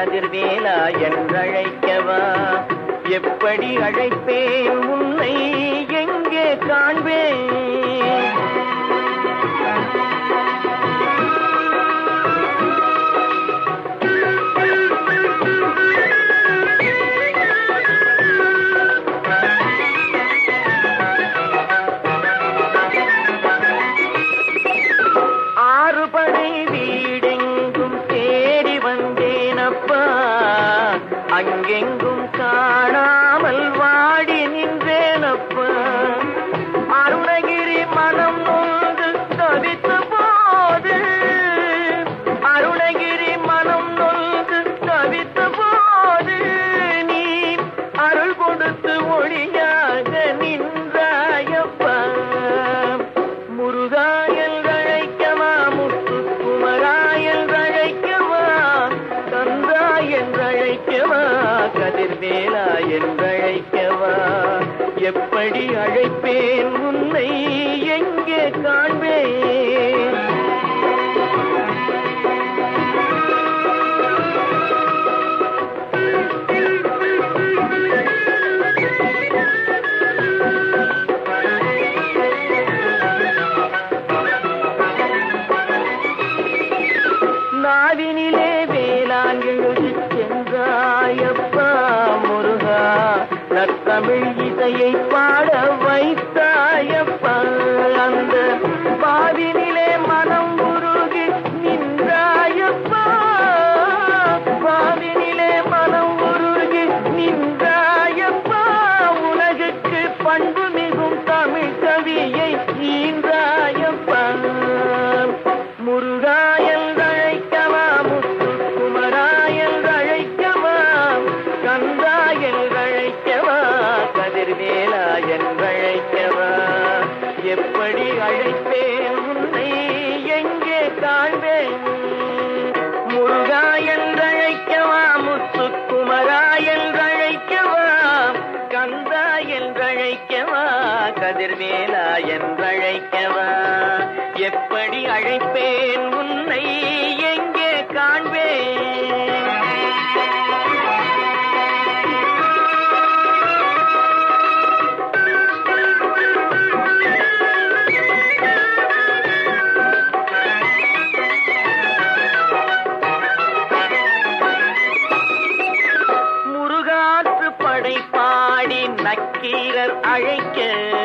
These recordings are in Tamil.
கதிர்வேலா என்றழைக்கவா? எப்படி அழைப்பேன் உன்னை எங்கே காண்பேன்? அங்கெங்கும் காணாமல் வாடி நின்றேனப்பா. அருணகிரி மனம் நொந்து தவித்த போது, அருணகிரி மனம் நொந்து தவித்த போது, நீ அருள் கொடுத்து ஒளியாக நின்றாயப்பா. முருகாயல் அழைக்கவா, முத்துக்குமராயல் அழைக்கவா, கந்தா என்றழைக்கவா, கதிர்வேலா என்றழைக்கவா? எப்படி அழைப்பேன் உன்னை எங்கே காண்பேன்? நாவினிலே வேளாண் எழுதி சென்றாயப்பா முருகா, நற்தமிழ் இசையை பாட வைத்தாயப்பா. அந்த பாவினிலே மனம் உருகி நின்றாயப்பா, பாவினிலே மனம் உருகி நின்றாயப்பா. உலகுக்கு பண்பு மிகும் தமிழ் கவியை ஈன்றாயப்பா. முருகாயல் அழைக்கவா, முத்துக்குமராயல் அழைக்கவா, கந்தா என்றழைக்கவா, கதிர்வேலா என்றழைக்கவா? எப்படி அழைப்பேன் உன்னை எங்கே காண்பேன்? முருகா என்றழைக்கவா, முத்துக்குமரா என்றழைக்கவா, கந்தா என்றழைக்கவா, கதிர்வேலா என்றழைக்கவா? எப்படி அழைப்பேன் உன்னை எங்கே காண்பேன்? முருகாற்று படை பாடி நக்கீரர் அழைக்க,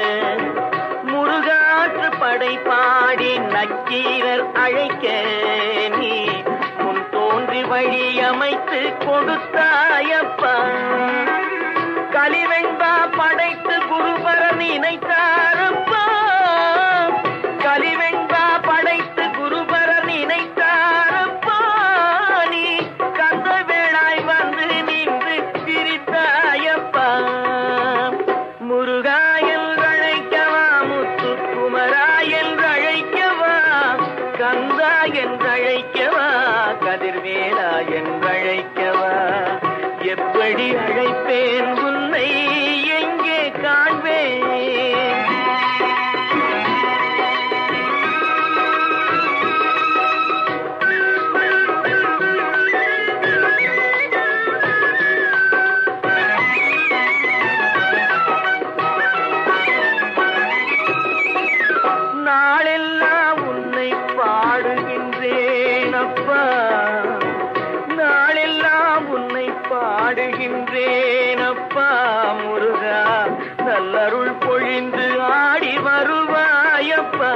முருகாற்று படை பாடி நக்கீரர் அழைக்க, நீ முன் தோன்றி வழி அமைத்து கொடுத்தாயப்பா. கலிவெண்பா படைத்து குருபர நினைத்தாரப்பா, கலிவெண்பா படைத்து குருபர நினைத்தாரப்பா. நீ கந்த வேளாய் வந்து நின்று பிரித்தாயப்பா. முருகாயல் அழைக்கவா, முத்துக்குமராயல் அழைக்கவா, கந்தா என்றழைக்கவா, கதிர்வேலா என்றழைக்கவா? எப்படி அழைப்பேன் உன்னை எங்கே காண்பேன்? நாளெல்லாம் உன்னை பாடுகின்றேன் அப்பா, நாளெல்லாம் உன்னை பாடுகின்றேன் அப்பா. முருகா, நல்லருள் பொழிந்து ஆடி வருவாயப்பா.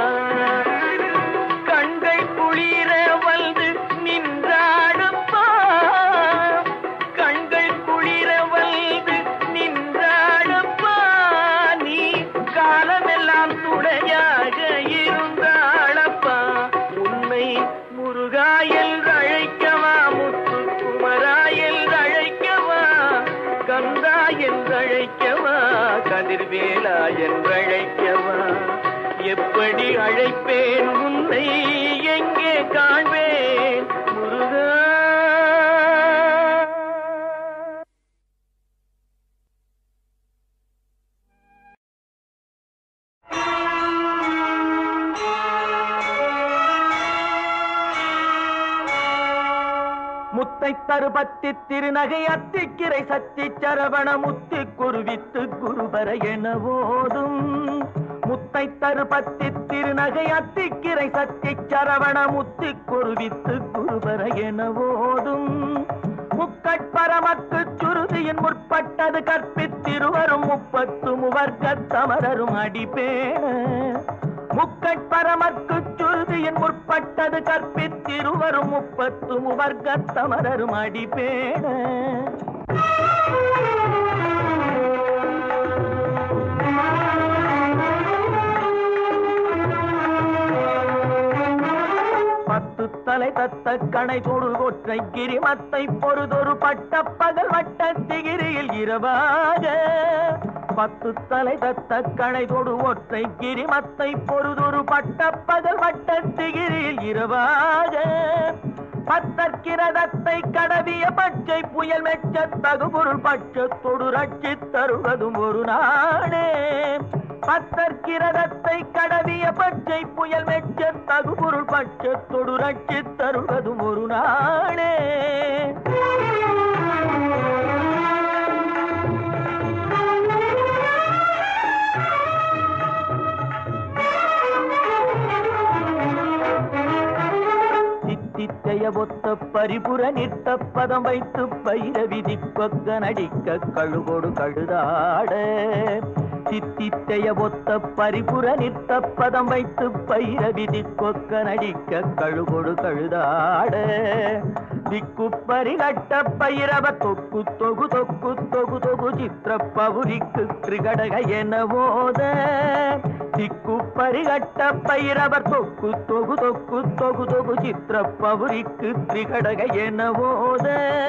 கண்கள் குளிர வந்து நின்றாடப்பா, கண்கள் குளிர வந்து நின்றாடப்பா. நீ காலமெல்லாம் துணையாக இருந்தாளப்பா. உன்னை முருகாயல் அழைக்கவா, முத்துக்குமராயல் அழைக்கவா, கந்தா என்றழைக்கவா, கதிர்வேலா என்றழைக்கவா? எப்படி அழைப்பேன் உன்னை எங்கே காண்பேன்? முருகா. முத்தை தருபத்தி திருநகை அத்திக்கிரை சத்தி சரவண முத்தி குருவித்து குருபர என ஓதும். முத்தை தருபத்தி திருநகை அத்திக்கிரை சத்தி சரவண முத்தி குருவித்து குருபர என ஓதும். முக்கட்பரமக்கு சுருதியின் முற்பட்டது கற்பித்திருவரும் 30 முவர்க்கத் தமரரும் அடிபேண. முக்கட்பரமக்கு சுருதியின் முற்பட்டது கற்பித்திருவரும் 30 முவர்க்கத் தமரரும் அடிபேண. தலை தத்த கணை தொடு ஒற்றை கிரிமத்தை பொறுதொரு பட்ட பகல் வட்ட திகிரியில் இரவாக. 10 தலை தத்த கணை தொடு ஒற்றை கிரிமத்தை பொறுதொரு பட்ட பகல் வட்ட திகிரியில் இரவாக. பத்தற்கிரதத்தை கடவிய பச்சை புயல் மெச்ச தகுபொருள் பட்சத்தொடு ரட்சி தருவதும் ஒரு நாடே. பத்தற்கிரதத்தை கடவிய பச்சை புயல் மெச்ச தகுபொருள் பட்சத்தொடு ரட்சி தருவதும் ஒரு நாடே. தித்தித்தைய ஒத்த பரிபுர நிற்ற பதம் வைத்து பைரவிதி கொக்க நடிக்க கழுகொடு கழுதாட. தித்தித்தைய ஒத்த பரிபுர நிற்ற பதம் வைத்து பைரவிதி கொக்க நடிக்க கழுகொடு கழுதாட. திக்கு பரிகட்ட பைரவ தொக்கு தொகு தொக்கு தொகு தொகு சித்திர பவுரிக்கு திரிகடக என ஓத. திக்கு பரிகட்ட பைரவர் தொக்கு தொகு தொக்கு தொகு தொகு சித்திர பவுரிக்கு திரிகடக என ஓத.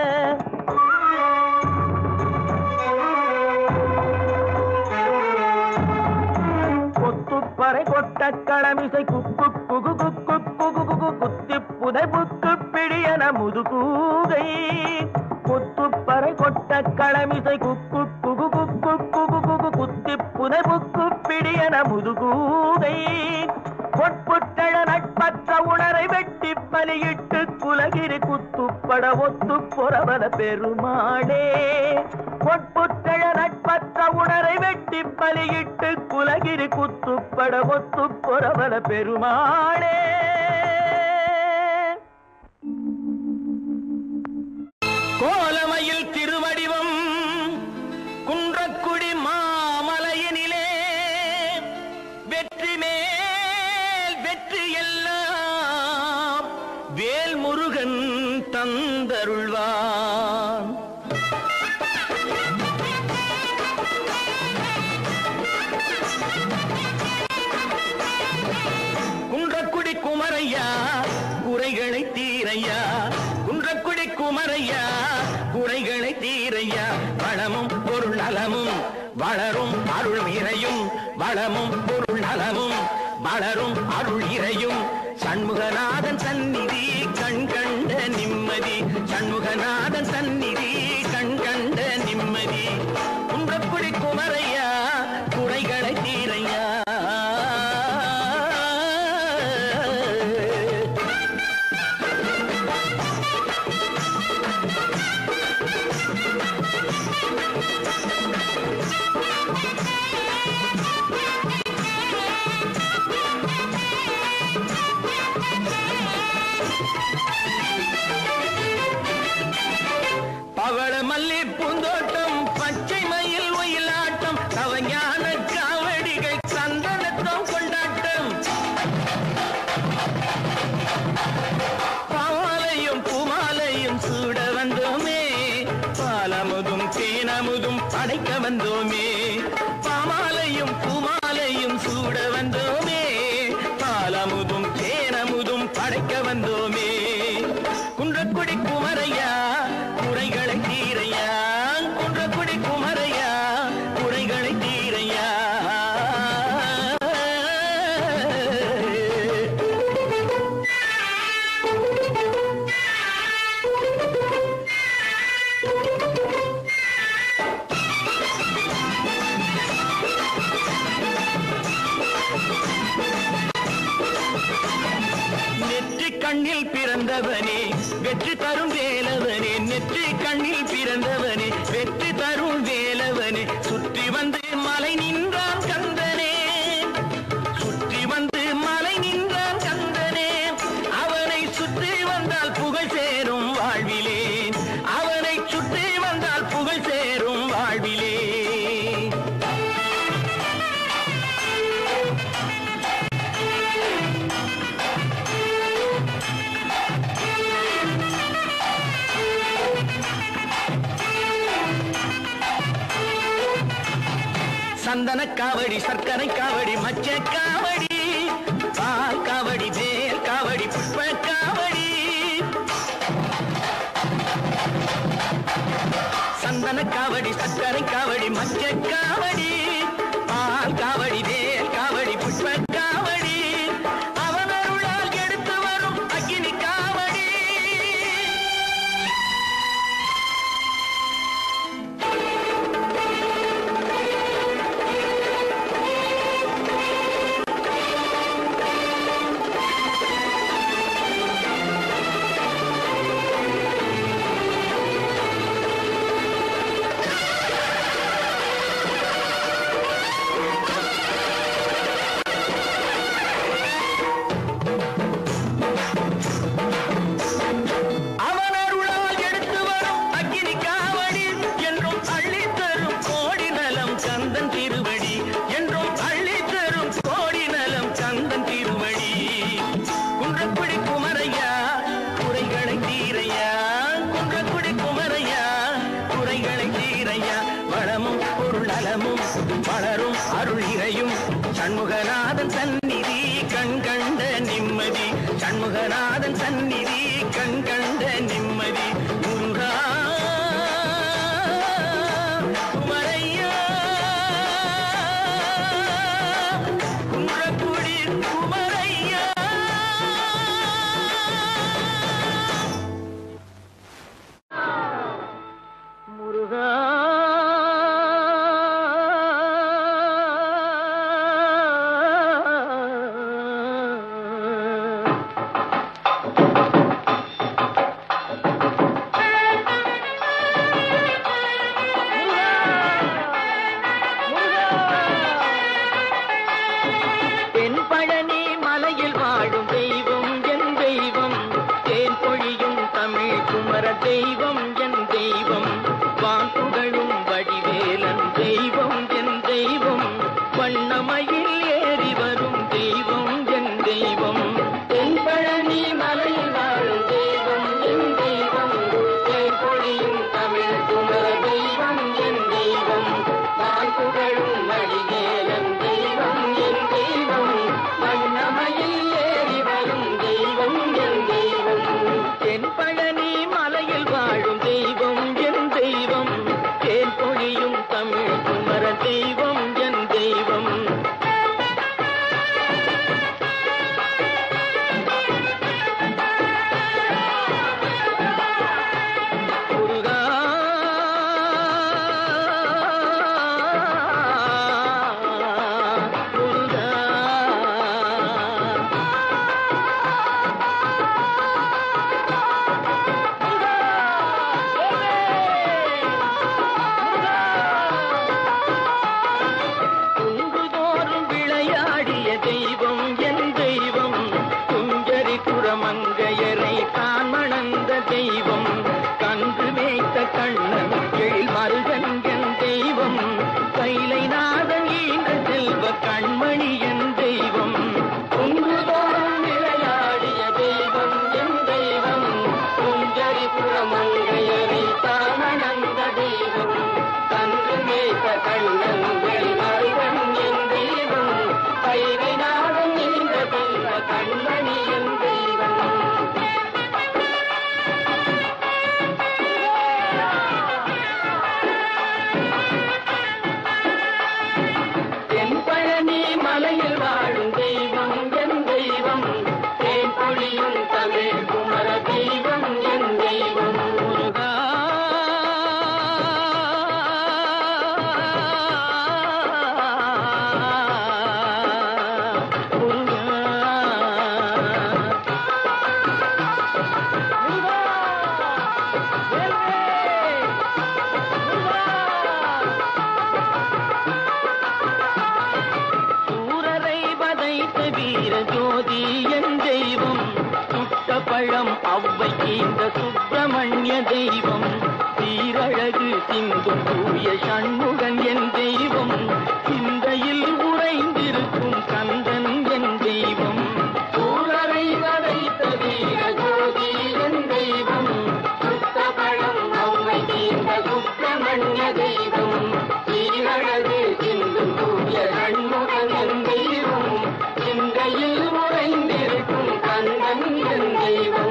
கொத்துப்பறை கொட்ட களமிசை குக்கு குகு குக்கு குகு குகு குத்தி புதை புக்கு பிடியன முதுகூகை. கொத்துப்பறை கொட்ட களமிசை குக்கு குகு குக்கு குகு குகு குத்தி புதை புக்கு பிடியன முதுகூகை. பொற்புட்டழ நட்பற்ற உணரை வெட்டி பலியிட்டு குலகிரி குத்துப்பட ஒத்து பொறவல பெருமாளே. பொற்புட்டழ நட்பற்ற உணரை வெட்டி பலியிட்டு குலகிரி குத்துப்பட ஒத்து பொறவல பெருமாளே. கோலமயில் திருவடிவம் குன்றக்குடி மாமலையினிலே வெற்றி மேல் வெற்றி எல்லாம் வேல் முருகன் தந்தருள்வான். குன்றக்குடி குமரையா குறைகளை தீரையா. குன்றக்குடி குமரையா குறைகளை தீரையா. வளமும் பொருள் நலமும் வளரும் அருள் இறையும். வளமும் பொருள் நலமும் வளரும் அருள் இறையும். சண்முகநாதன் சந்நிதி கண் கண்ட நிம்மதி. சண்முகநாதன் சந்நிதி கண் கண்ட நிம்மதி. குன்றக்குடி குமரையா குறைகளை தீரையா. பவள மல்லி பூந்தோட்டம் பச்சை மயில் ஒயிலாட்டம் கவஞான காவடிகள் சந்தனத்தம் கொண்டாட்டம். பாலையும் பூமாலையும் சூட வந்தோமே. பாலமுதும் தேனமுதும் படைக்க வந்தோமே. பாமாலையும் பூமாலையும் சூட வந்தோமே. பாலமுதும் தேனமுதும் படைக்க வந்தோமே. குன்றக்குடி குமரையா குறைகளை தீரையா. குன்றக்குடி குமரையா குறைகளை தீரையா. நெற்றி கண்ணில் பிறந்தவனே வெற்றி தரும் வேலவனே நெற்றி கண்ணில் பிறந்தவனே வெற்றி தரும் வேலவனே சுற்றி வந்து மலை நின்றான் கந்தனே சுற்றி வந்து மலை நின்றான் கந்தனே அவனை சுற்றி வந்தால் புகழ் சேரும் வாழ்விலே அவனை சுற்றி வந்தால் புகழ் சேரும் வாழ்விலே சந்தன காவடி சர்க்கரை காவடி மச்ச காவடி பால் காவடி வேல் காவடி புஷ்ப காவடி சந்தன காவடி சர்க்கரை காவடி மச்ச காவடி பால் காவடி வேல் காவடி புஷ்ப காவடி அவன் அருளால் எடுத்து வரும் அக்கினி காவடி வளரும் அருள் இறையும் சண்முகநாதன் சந்நிதி கண்கண்ட நிம்மதி சண்முகநாதன் சந்நிதி கண்கண்ட நிம்மதி முருகா குமரையா குன்றக்குடி குமரையா முருகா தெய்வம் என் தெய்வம் வான் புகழும் வடிவேலன் தெய்வம் என் தெய்வம் வண்ணமயில் ஏறி வரும் தெய்வம் என் தெய்வம் தென்பழனி மலையில் வாழும் தெய்வம் என் தெய்வம் தேன்பொழியும் தமிழ் குமர தெய்வம் என் தெய்வம் வான் புகழும் வடிவேலன் தெய்வம் என் தெய்வம் வண்ணமயில் ஏறி வரும் தெய்வம் என் தெய்வம் தென்பழனி வாழும் தெய்வம் என் தெய்வம் தேன் பொழியும் தமிழ் குமர தெய்வம் என் தெய்வம் முருகா முருகா தெய்வம் என் தெய்வம் குஞ்சரி குரமங்கையரை தான் மணந்த தெய்வம் கன்று மேய்த்த கண்ணன் எழில் மருகன் என் தெய்வம் கைலை நாதன் ஈன்ற செல்வ கண்மணி என் தெய்வம் குங்குதோறும் விளையாடிய தெய்வம் என் தெய்வம் குஞ்சரி குரமங்கையரை தான் மணந்த தெய்வம் கன்று மேய்த்த கண்ணன் எழில் மருகன் என் தெய்வம் கைலை நாதன் ஈன்ற செல்வ கண்மணி என் தெய்வம் தென்பழனி மலையில் வாழும் தெய்வம் என் தெய்வம் தேன் பொழியும் தமிழ் குமர தெய்வம் என் தெய்வம் முருகா அவ்வைக்கு இந்த சுப்பிரமணிய தெய்வம், சீரழகு சிந்தும் தூய சண்முகன் என் தெய்வம், சிந்தையில் உறைந்திருக்கும் கந்தன் என் தெய்வம், சூழரை வதைத்த வீர ஜோதி என் தெய்வம், சுத்த பழம் அவ்வைக்கு இந்த சுப்பிரமணிய தெய்வம், சீரழகு சிந்தும் தூய சண்முகன் என் தெய்வம், சிந்தையில் உறைந்திருக்கும் கந்தன் என் தெய்வம்.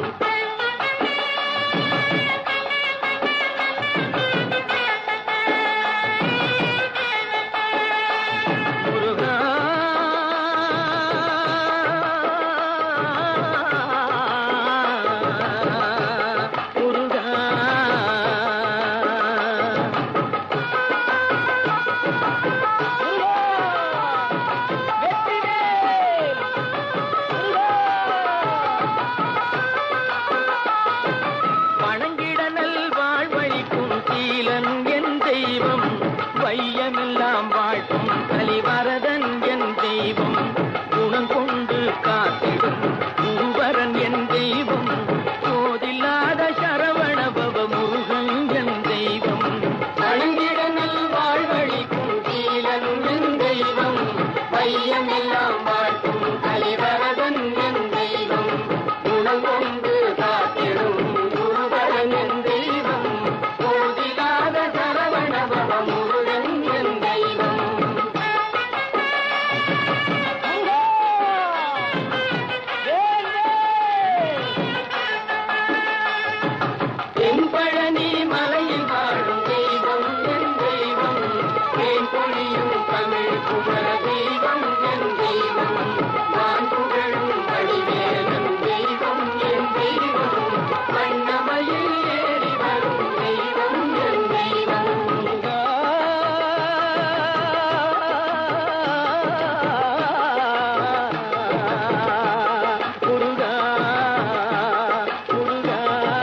வையமெல்லாம் வாழ்த்தும் கலிவரதன் என் தெய்வம், குணம் கொண்டு காத்திடும் குருவரன் என் தெய்வம், போதில்லாத சரவணபவ முருகன் என் தெய்வம், வணங்கிடனல் வாழ்வழிக்கும் கீழன் என் தெய்வம், வையமெல்லாம் வாழ்த்தும் கலிவரதன் என் தெய்வம், குணம் கொண்டு காத்திடும் குருவரன் என் தெய்வம், போதில்லாத சரவணபவ முருகன் என் தெய்வம். தென்பழனி மலையில் வாழும் தெய்வம் என் தெய்வம், தேன் பொழியும் தமிழ் புகழ தெய்வம் என் தெய்வம், நான் புகழும் வடிவேலன் தெய்வம் என் தெய்வம், வண்ணமயில் ஏறி வரும் தெய்வம் என் தெய்வம். முருகா முருகா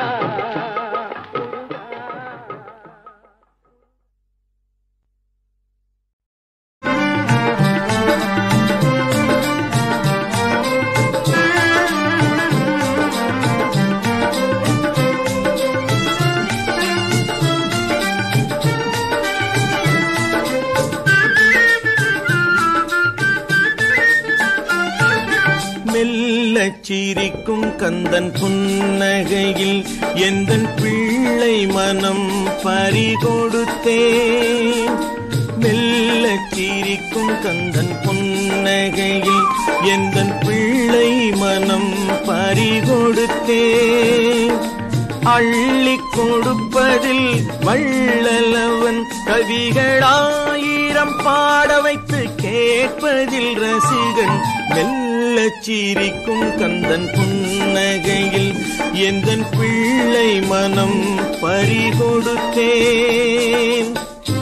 மெல்லச் சிரிக்கும் கந்தன் புன்னகையில் எந்தன் பிள்ளை மனம் பறிகொடுத்தேன், மெல்லச் சிரிக்கும் கந்தன் புன்னகையில் எந்தன் பிள்ளை மனம் பறிகொடுத்தேன், அள்ளிக் கொடுப்பதில் வள்ளலவன் கவிகளாயிரம் பாட வைத்து கேட்பதில் ரசிகன், மெல்லச் சிரிக்கும் கந்தன் புன்னகையில் எந்தன் பிள்ளை மனம் பறிகொடுத்தேன்.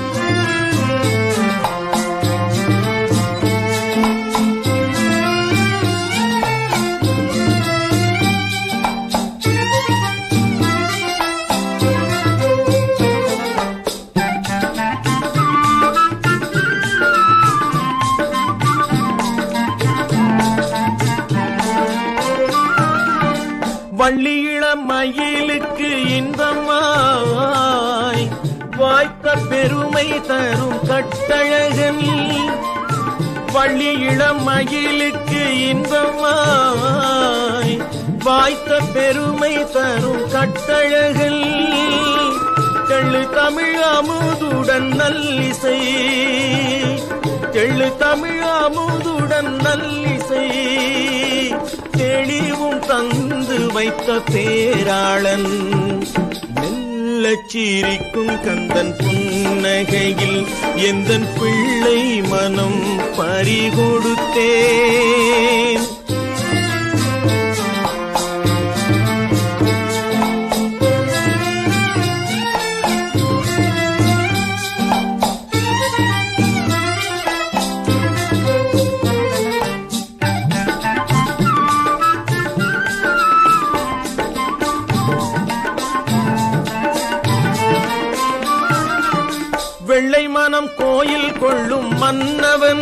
வள்ளியிளம் மயிலுக்கு இன்பமாய் வாய்த்த பெருமை தரும் கட்டழகன், வள்ளியிளம் மயிலுக்கு இன்பமாய் வாய்த்த பெருமை தரும் கட்டழகன், தெள்ளு தமிழ் அமுதுடன் நல்லிசை, தெள்ளு தமிழ் அமுதுடன் நல்லிசை, தெளிவும் தந்து வைத்த பேராளன், மெல்லச் சிரிக்கும் கந்தன் புன்னகையில் எந்தன் பிள்ளை மனம் பறிகொடுத்தேன். வெள்ளை மனம் கோயில் கொள்ளும் மன்னவன்,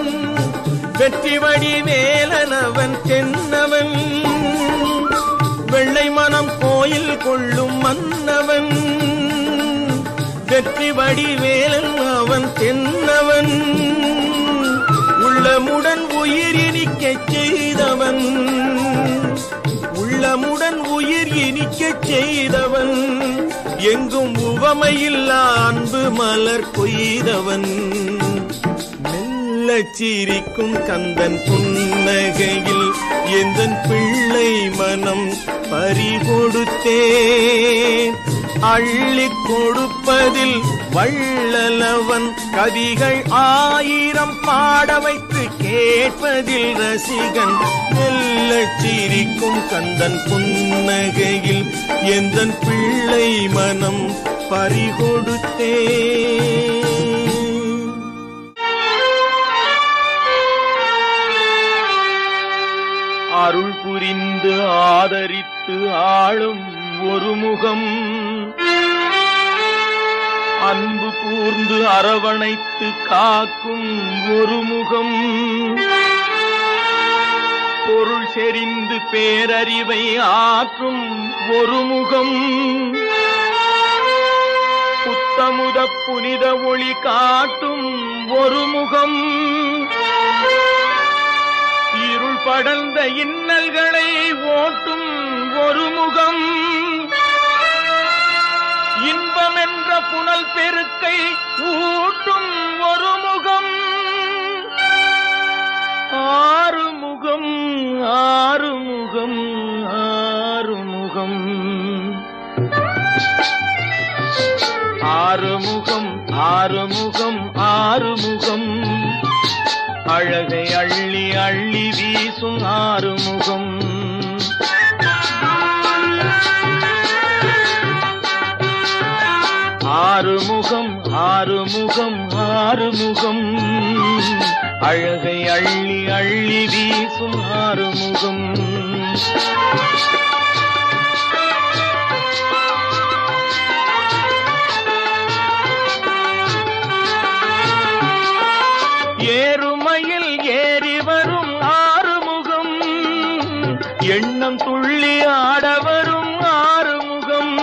வெற்றி வடிவேலனவன் தென்னவன், வெள்ளை மனம் கோயில் கொள்ளும் மன்னவன் வெற்றி வடிவேலன் அவன் தென்னவன் உள்ளமுடன் உயிர் இனிக்கச் செய்தவன் உள்ளமுடன் உயிர் இனிக்கச் செய்தவன் எங்கும் உவமையில்லா அன்பு மலர் கொய்தவன் மெல்லச் சிரிக்கும் கந்தன் புன்னகையில் எந்தன் பிள்ளை மனம் பறிகொடுத்தேன் அள்ளிக் கொடுப்பதில் வள்ளலவன் கவிகள் 1000 பாட வைத்து கேட்பதில் ரசிகன் மெல்லச் சிரிக்கும் கந்தன் புன்னகையில் எந்தன் பிள்ளை மனம் பறிகொடுத்தேன் அருள் புரிந்து ஆதரித்து ஆளும் ஒரு முகம் அன்பு கூர்ந்து அரவணைத்து காக்கும் ஒரு முகம் பொருள் செறிந்து பேரறிவை ஆற்றும் ஒரு முகம் புத்தமுத புனித ஒளி காட்டும் ஒரு முகம் இருள் படர்ந்த இன்னல்களை ஓட்டும் ஒரு முகம் இன்பம் என்ற புனல் பெருக்கை ஊட்டும் ஒரு முகம் ஆறுமுகம் ஆறுமுகம் ஆறுமுகம் ஆறுமுகம் ஆறுமுகம் ஆறுமுகம் அழகை அள்ளி அள்ளி வீசும் ஆறுமுகம் ஆறுமுகம் ஆறுமுகம் ஆறுமுகம் அழகை அள்ளி அள்ளி வீசும் ஆறுமுகம் ஏறுமையில் ஏறி வரும் ஆறுமுகம் எண்ணம் துள்ளி ஆட வரும் ஆறுமுகம்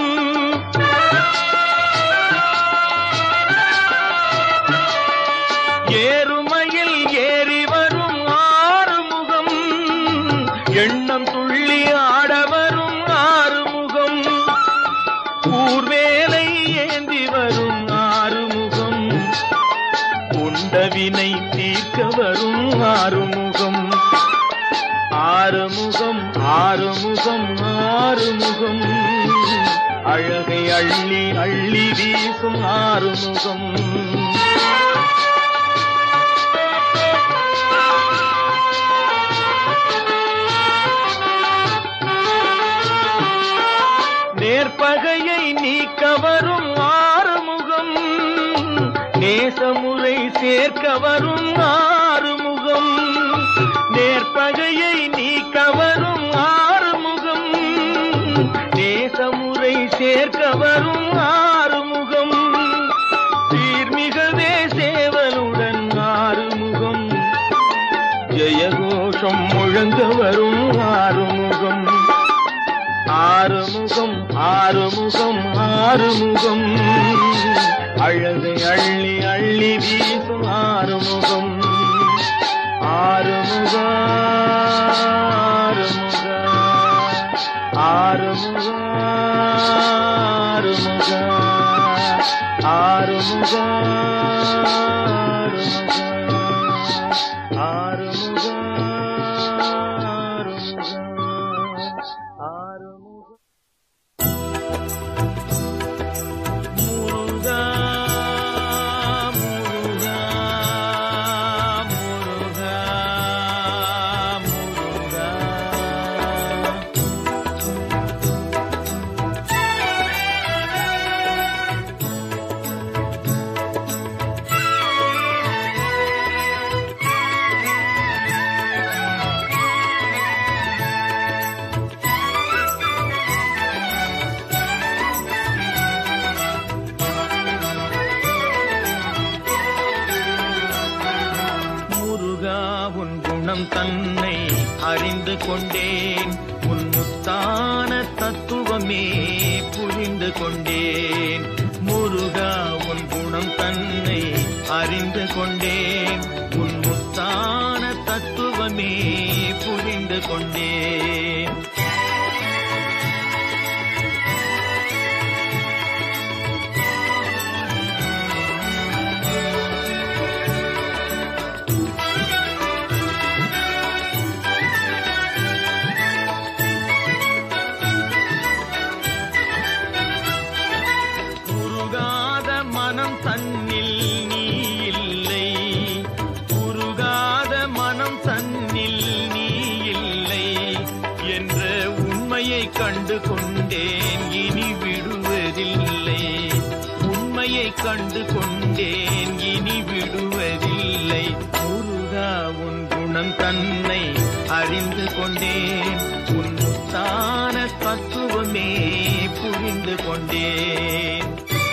ஏறுமையில் ஏறி வரும் ஆறுமுகம் எண்ணம் துள்ளி ஆட வரும் ஆறுமுகம் ஊர்வேலை ஏந்தி வரும் ஆறுமுகம் உண்டவினை தீர்க்க வரும் ஆறுமுகம் ஆறுமுகம் ஆறுமுகம் ஆறுமுகம் அழகை அள்ளி அள்ளி வீசும் ஆறுமுகம் நேர்பகையை நீக்க வரும் ஆறுமுகம் நேசமுறை சேர்க்க வரும் ஆறுமுகம் நேர்பகையை நீக்க வரும் ஆறுமுகம் நேசமுறை சேர்க்க வரும் ஆறுமுகம் சீர்மிகவே சேவலுடன் ஆறுமுகம் ஜெயகோஷம் முழங்க வரும் ஆறுமுகம் ஆறுமுகம் ஆறுமுகம் ஆறுமுகம் அழகை அள்ளி அள்ளி வீசும் ஆறுமுகம் ஆறுமுகம் ஆறுமுகம் ஆறுமுகம் ஆறுமுகம் தன்னை அறிந்து கொண்டேன் உன் முத்தான தத்துவமே புரிந்து கொண்டேன். முருகா உன் குணம் தன்னை அறிந்து கொண்டேன். உன் முத்தான தத்துவமே புரிந்து கொண்டேன். கண்டு கொண்டேன் இனி விடுவதில்லை. உண்மையை கண்டு கொண்டேன் இனி விடுவதில்லை. முருகா உன் குணம் தன்னை அறிந்து கொண்டேன். உன் முத்தான தத்துவமே புரிந்து கொண்டேன்.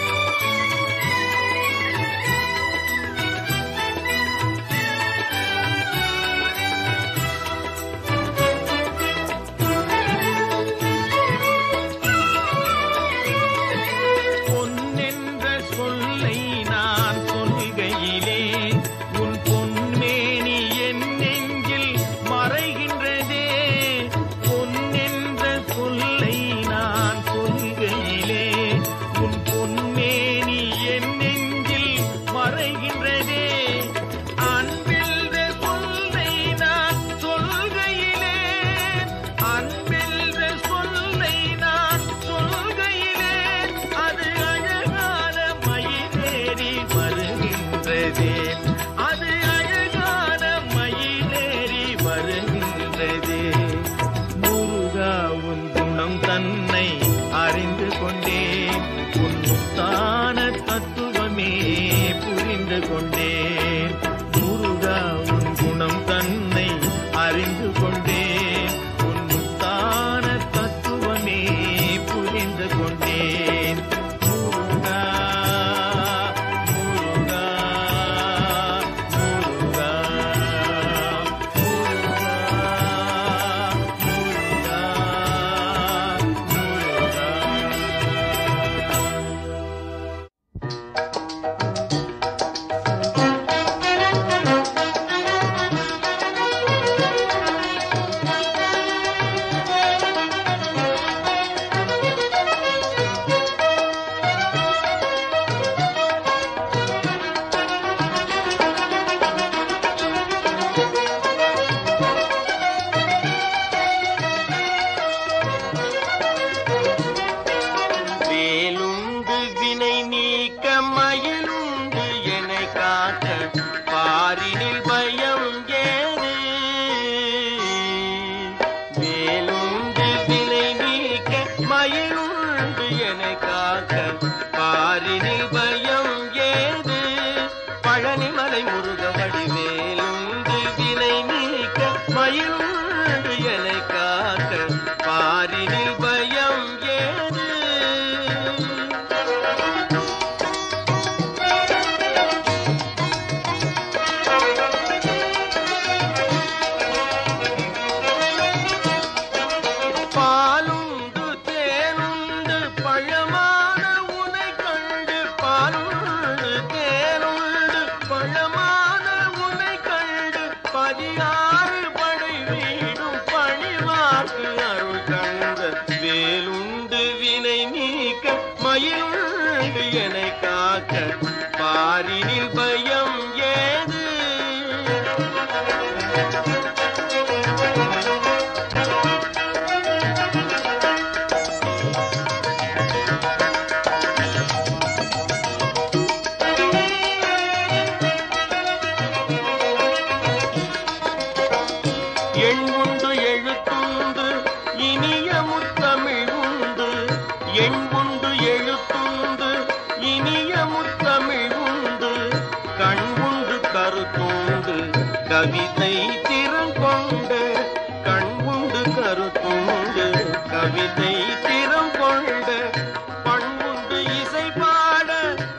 கவிதை திறங்கொண்டு கண்முண்டு கருத்துண்டு கவிதை திறங்கொண்டு பண்புண்டு இசை பாட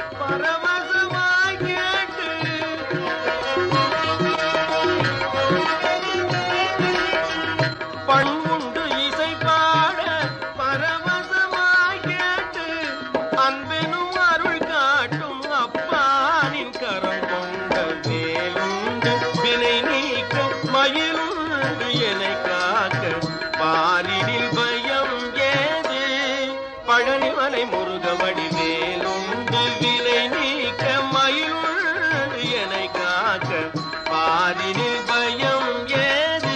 பரவசமாய் கேட்டு பண்புண்டு இசை பாட பரவசமாய் யானை முருகவடி வேலுண்டு வினை நீக்க மயிலுண்டு எனை காக்க பாதினில் பயம் ஏது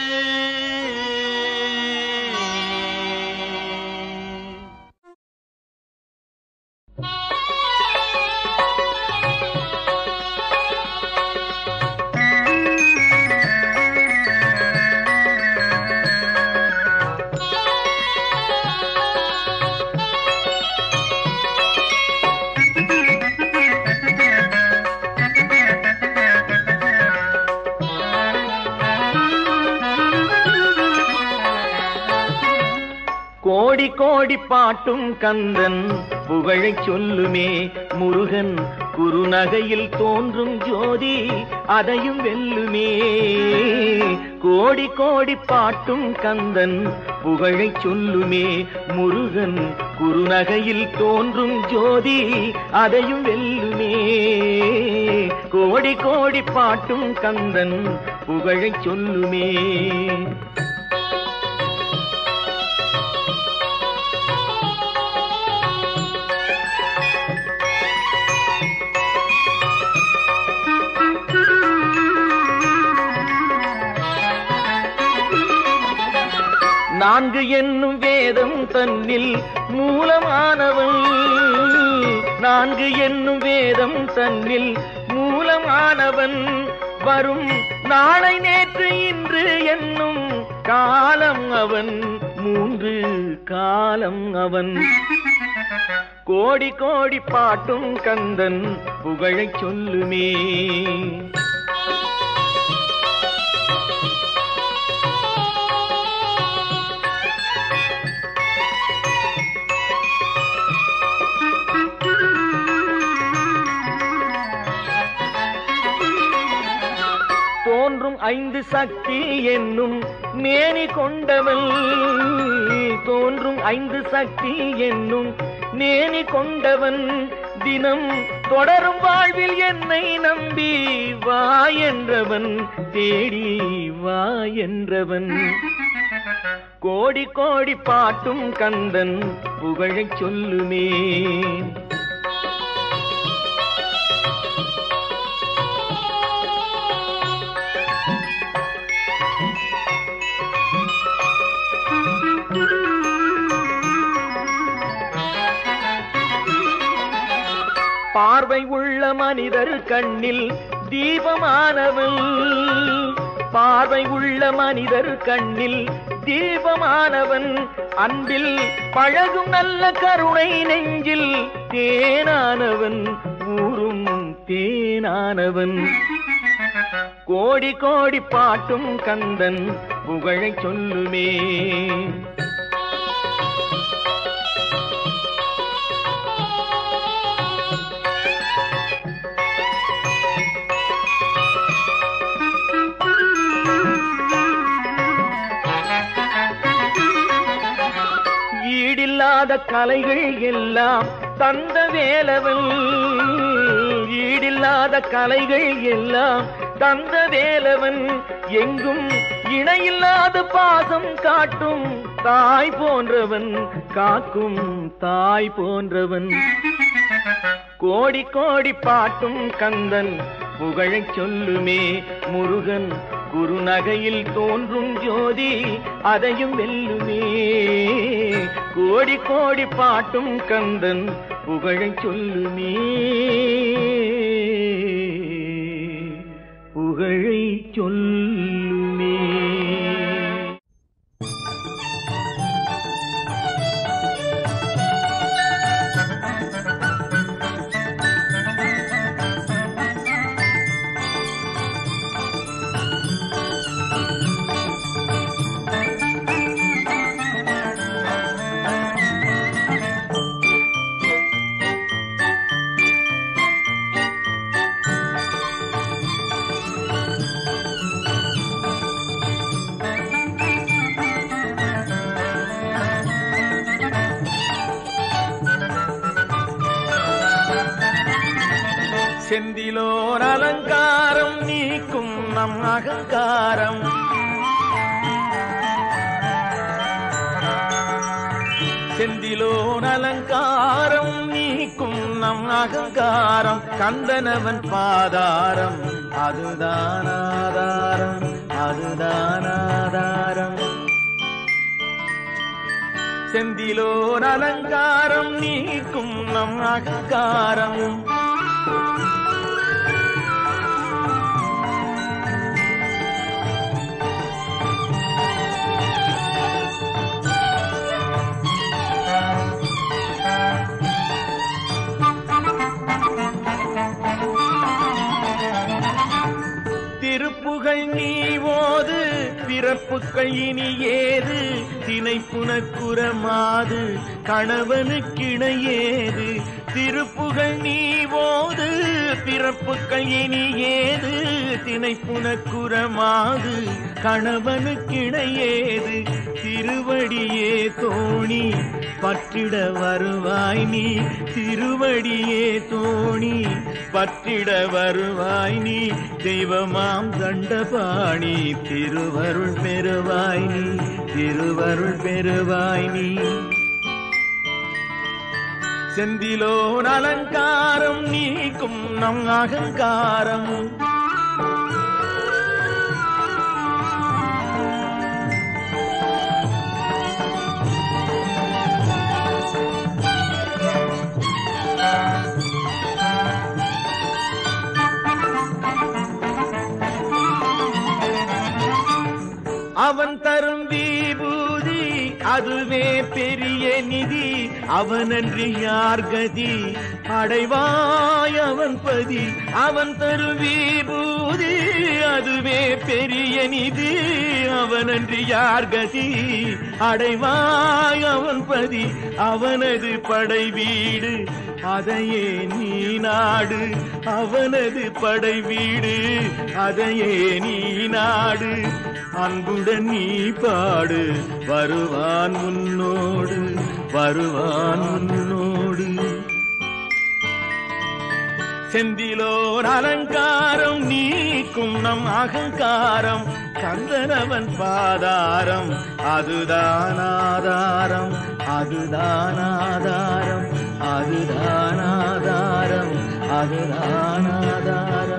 கோடி கோடி பாட்டும் கந்தன் புகழைச் சொல்லுமே முருகன் குறுநகையில் தோன்றும் ஜோதி அதையும் வெல்லுமே. கோடி கோடி பாட்டும் கந்தன் புகழைச் சொல்லுமே முருகன் குறுநகையில் தோன்றும் ஜோதி அதையும் வெல்லுமே. கோடி கோடி பாட்டும் கந்தன் புகழைச் சொல்லுமே. நான்கு என்னும் வேதம் தன்னில் மூலமானவன், நான்கு என்னும் வேதம் தன்னில் மூலமானவன், வரும் நாளை நேற்று இன்று என்னும் காலம் அவன், மூன்று காலம் அவன். கோடி கோடி பாட்டும் கந்தன் புகழைச் சொல்லுமே. தோன்றும் ஐந்து சக்தி என்னும் மேனி கொண்டவன், தோன்றும் ஐந்து சக்தி என்னும் மேனி கொண்டவன், தினம் தொடரும் வாழ்வில் என்னை நம்பி வா என்றவன், தேடி வா என்றவன். கோடி கோடி பாட்டும் கந்தன் புகழைச் சொல்லுமே. பார்வை உள்ள மனிதர் கண்ணில் தீபமானவன், பார்வை உள்ள மனிதர் கண்ணில் தீபமானவன், அன்பில் பழகும் நல்ல கருணை நெஞ்சில் தேனானவன், ஊரும் தேனானவன். கோடி கோடி பாட்டும் கந்தன் புகழைச் சொல்லுமே. ஈடில்லாத கலைகள் எல்லாம் தந்த வேலவன், ஈடில்லாத கலைகள் எல்லாம் தந்த வேலவன், எங்கும் இணையில்லாத பாசம் காட்டும் தாய் போன்றவன், காக்கும் தாய் போன்றவன். கோடி கோடி பாட்டும் கந்தன் புகழைச் சொல்லுமே. முருகன் குறுநகையில் தோன்றும் ஜோதி அதையும் வெல்லுமே. கோடி கோடி பாட்டும் கந்தன் புகழைச் சொல்லுமே, புகழைச் சொல்லுமே. செந்திலோர் அலங்காரம் நீக்கும் நம் அகங்காரம், செந்திலோன் அலங்காரம் நீக்கும் நம் அகங்காரம் கந்தனவன் பாதாரம் அதுதான் ஆதாரம் அதுதான் ஆதாரம். செந்திலோன் அலங்காரம் நீக்கும் நம் அகங்காரம் திருப்புகழ் நீ ஓது பிறப்புக்கள் இனி ஏது திணைப்புனக்குறமாது கணவனுக்கிணையேது. திருப்புகழ் நீ ஓது பிறப்புக்கள் இனி ஏது திணைப்புனக்குறமாது கணவனுக்கிணையேது. திருவடியே தோணி பற்றிட வருவாய் நீ திருவடியே தோணி பற்றிட வருவாய் நீ தெய்வமாம் தண்டபாணி திருவருள் பெறுவாய் நீ திருவருள் பெறுவாய் நீ. செந்திலோன் அலங்காரம் நீக்கும் நம் அகங்காரம் அவன் தரும் விபூதி அதுவே பெரிய நிதி அவனன்றி யார் கதி அடைவாய் அவன் பதி. அவன் தரும் விபூதி அதுவே பெரிய நிதி அவனன்றி யார் கதி அடைவாய் அவன் பதி. அவனது படை வீடு அதையே நீ நாடு அவனது படை வீடு அதையே நீ நாடு. அன்புடன் நீ பாடு வருவான் முன்னோடு வருவான் முன்னோடு. செந்திலோன் அலங்காரம் நீக்கும் நம் அகங்காரம் கந்தனவன் பாதாரம் அதுதான் ஆதாரம் அதுதான் ஆதாரம் அதுதான் ஆதாரம் அதுதான் ஆதாரம்.